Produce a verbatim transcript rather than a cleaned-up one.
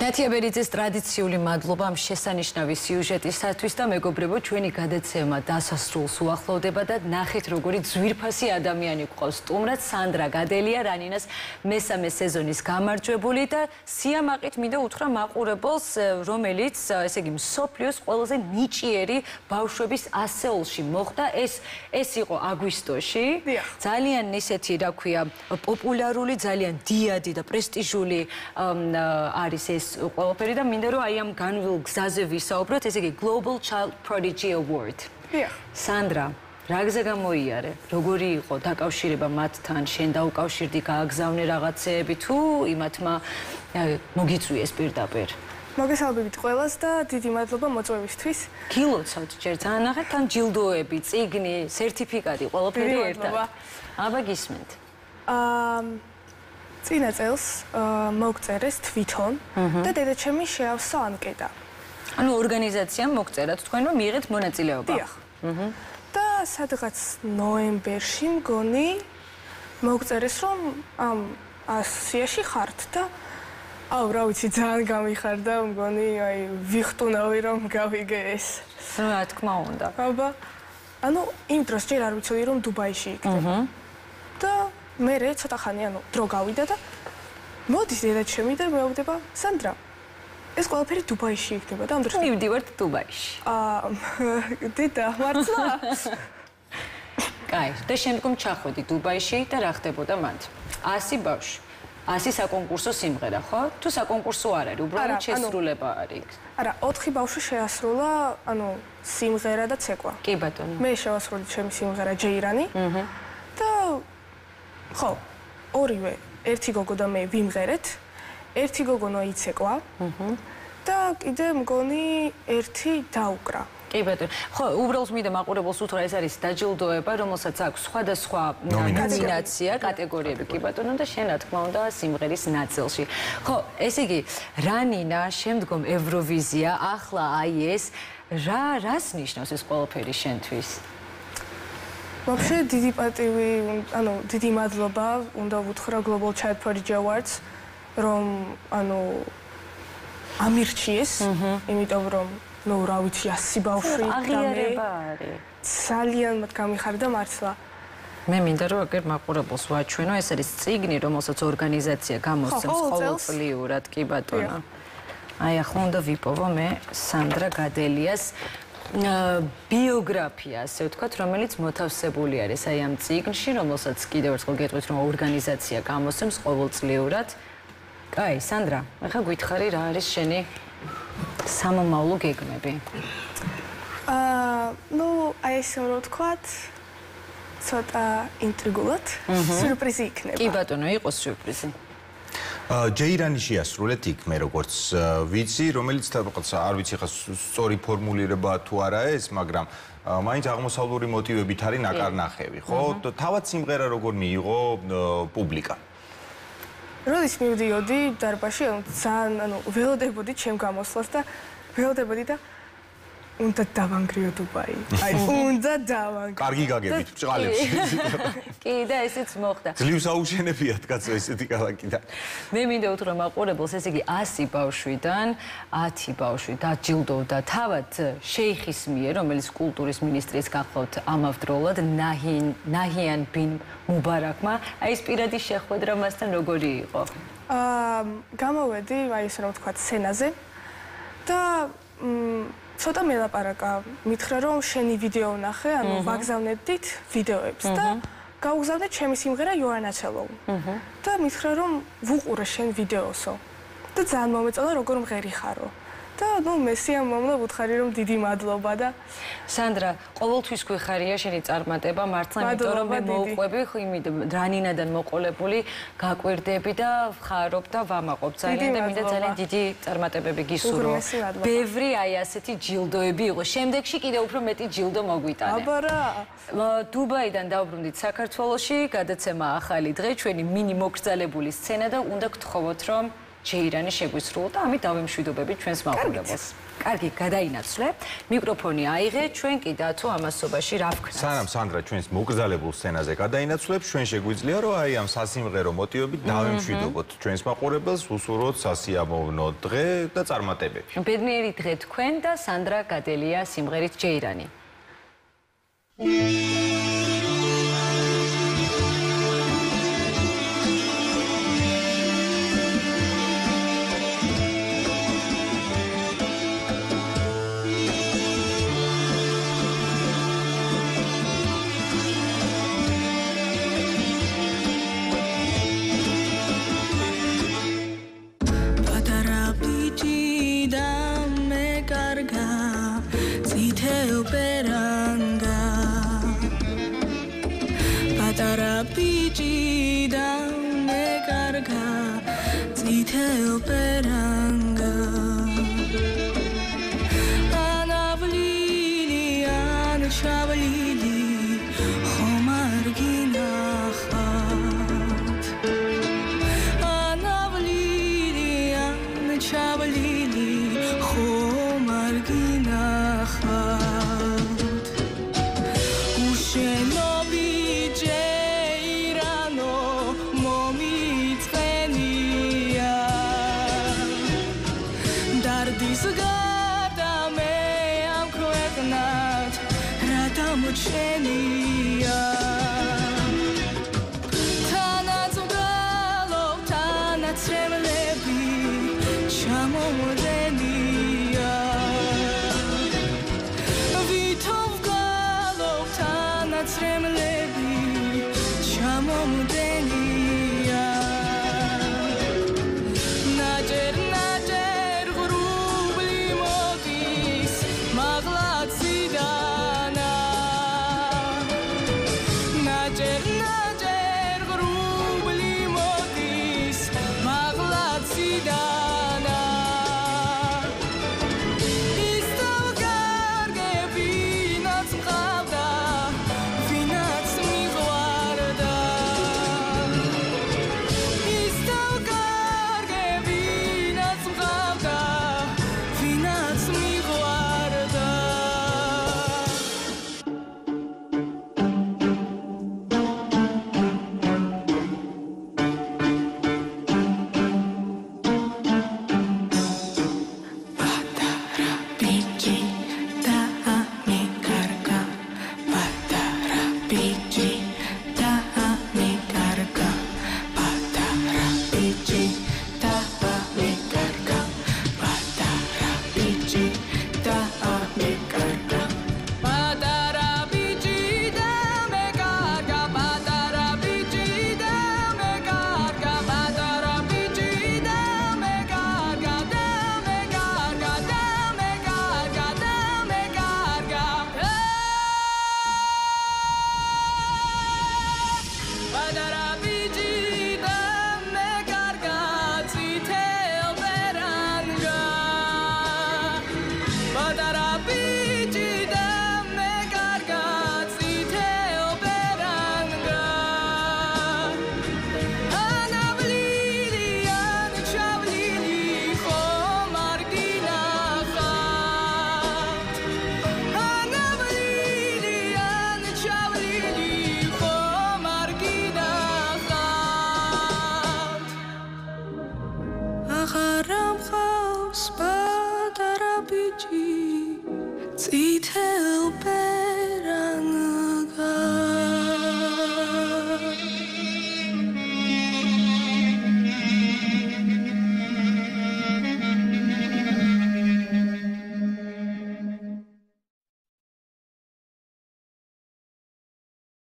ნათია ბერიძეს ტრადიციული მადლობა ამ შესანიშნავი სიუჟეტისათვის და მეგობრებო, ჩვენი გადაცემა დასასრულს უახლოვდება და ნახეთ როგორი ძვირფასი ადამიანი გვყავს სტუმრად სანდრა გადელია, რანინას მესამე სეზონის გამარჯვებული და სიამაყით მინდა უთხრა მაყურებელს, რომელიც ესე იგი მსოფლიოს ყველაზე ნიჭიერი ბავშვების ასეულში მოხდა. ეს ეს იყო აგვისტოში. ძალიან ისეთი, რა ქვია, პოპულარული, ძალიან დიადი და პრესტიჟული არის ეს ყველაფერი და მინდა რომ აი ამ განვილ გზაზე ვისაუბროთ, ესე იგი Global Child Prodigy Award. სანდრა, რა გზა გამოიარე? როგორი იყო დაკავშირება მათთან? შენ დაუკავშირდი, გააგზავნე რაღაცეები თუ იმათმა მოგიწვიეს პირდაპირ? მოგესალმებით ყველას და დიდი მადლობა მოწვევისთვის. გილოცავთ ჯერ ძალიან ნახეთ, თან ჯილდოები, წიგნი, სერტიფიკატი, ყველაფერი ერთად. აბა გისმენთ. აა წინა წელს მოგწერეს თვითონ და დედაჩემი შეავსა ანკეტა. ანუ ორგანიზაციამ მოგწერათ თქვენ რომ მიიღეთ მონაწილეობა. დიახ. და სადღაც ნოემბერში მგონი მოგწერეს რომ ამ ასიაში ხართ და აუ რა ვიცი ძალიან გამიხარდა მგონი აი ვიხტუნავი რომ გავიგე ეს. რა თქმა უნდა. აბა ანუ იმ დროს ჯერ არ ვიცოდი რომ დუბაიში იქნება. და მე ცოტა ხანი ანუ დრო გავიდა და მოდის დედაჩემი და მეუბნება სანდრა ეს ყველაფერი დუბაიში იქნება და ამ დროს მივდივართ დუბაიში. აა დედა მართლა? კაი, და შემდგომ ჩახვედი დუბაიში და რა ხდებოდა მანდ? ასი ბავშვი. ასი საკონკურსო სიმღერა, ხო? თუ საკონკურსო არ არის, უბრალოდ შესრულება არის. არა, ოთხი ბავშვი შეასრულა, ანუ სიმღერა და ცეკვა. კი ბატონო. მე შევასრულე ჩემი სიმღერა ჯეირანი. და ხო, ორივე, ერთი გოგო და მე ვიმღერეთ, ერთი გოგონო იცეკვა და კიდე მგონი ერთი დაუკრა. კი ბატონო. ხო, უბრალოდ მინდა მაყურებელს უთხრა, ეს არის დაჯილდოება, რომელსაც აქვს სხვადასხვა ნომინაცია, კატეგორიები, კი ბატონო, და შენ რა თქმა უნდა სიმღერის ნაწილში. ხო, ესე იგი, რანინა, შემდგომ ევროვიზია, ახლა აი ეს, რა რას ნიშნავს ეს ყველაფერი შენთვის? Вообще დიდი პატივი, ანუ დიდი მადლობა უნდა ვუთხრა Global Child Prodigy Awards, რომ ანუ ამირჩიეს, იმიტომ რომ ნუ რა ვიცი ასი ბავშვი და მე ძალიან მათ გამიხარდა მართლა. მე მინდა რომ აგერ მაყურებელს ვაჩვენო, ეს არის წიგნი, რომელსაც ორგანიზაცია გამოსცემს ყოველწლიურად, კი ბატონო. აი ახლა უნდა ვიპოვო მე სანდრა გადელიას ბიოგრაფია, ასე ვთქვათ, რომელიც მოთავსებული არის აი ამ წიგნში, რომელსაც კიდევ ერთხელ გეტყვით, რომ ორგანიზაცია გამოსცემს ყოველწლიურად. კაი, სანდრა, ახლა გითხარი რა არის შენი სამომავლო გეგმები? აა, ნუ აი ესე რომ ვთქვათ, ცოტა ინტრიგულად, სიურპრიზი იქნება. კი ბატონო, იყოს სიურპრიზი. ჯეირანი შეასრულეთ იქ მე როგორც ვიცი, რომელიც თავს არ ვიცი ხა სწორი ფორმულირება თუ არა ეს, მაგრამ მაინც აღმოსავლური მოტივებით არის ნაკარნახევი, ხო? თავად სიმღერა როგორ მიიღო პუბლიკა? როდის მივდიოდი დარბაზში, ძალიან ანუ ველოდებოდი ჩემ გამოსვლას და ველოდებოდი და უნდა დავანგრიო დუბაი. აი, უნდა დავანგრიო. კარგი გაგებით ბჭყალებში. კი, და ესეც მოხდა. ძლივს აუშენებიათ კაცო ესეთი ქალაქიდან. მე მინდა უთხრა მაყურებელს, ესე იგი ასი ბავშვიდან ათი ბავშვი დაჯილდოვდა თავად შეიხის მიერ, რომელიც კულტურის მინისტრის გახლავთ ამავდროულად ნაჰიან ბინ მუბარაკმა. აი ეს პირადი შეხვედრა მასთან როგორი იყო? აა, გამოვედი, აი ესე რომ ვთქვათ, სცენაზე და ცოტა მელაპარაკა, მითხრა რომ შენი ვიდეო ვნახე, ანუ ვაგზავნებდით ვიდეოებს და გავგზავნეთ ჩემი სიმღერა იოანაცელო. და მითხრა რომ ვუყურე შენ ვიდეოსო. და ძალიან მომეწონა როგორ მღერი ხარო. და ნუ მე სიამოვნებ ვუთხარი რომ დიდი მადლობა და სანდრა, ყოველთვის გვიხარია შენი წარმატება, მართლა იმიტომ რომ მე მოვყვები, იმით რანინადან მოყოლებული, გაკვირდები და ვხარობ და ვამაყობ ძალიან და მინდა ძალიან დიდი წარმატებები გისურვო. ბევრი აი ასეთი ჯილდოები იყო. შემდეგში კიდევ უფრო მეტი ჯილდო მოგვიტანე. აბა რა. დუბაიდან დავბრუნდით საქართველოში, გადაცემა ახალი დღე, ჩვენი მინი მოგრძალებული სცენა და უნდა გთხოვოთ რომ ჯეირანი შეგვისრულო და ამით დავემშვიდობებით ჩვენს მაყურებელს. კარგი, გადაინაცვლე. მიკროფონი აიღე, ჩვენ კი დათო ამასობაში რა ვქნათ. სანამ სანდრა ჩვენს მოგრძალებულ სცენაზე გადაინაცვლებს, ჩვენ შეგვიძლია რომ აი ამ სასიმღერო მოტივებით დავემშვიდობოთ ჩვენს მაყურებელს, უსურვოთ სასიამოვნო დღე და წარმატებები. ბედნიერი დღე თქვენ და სანდრა გადელია სიმღერით ჯეირანი. Tell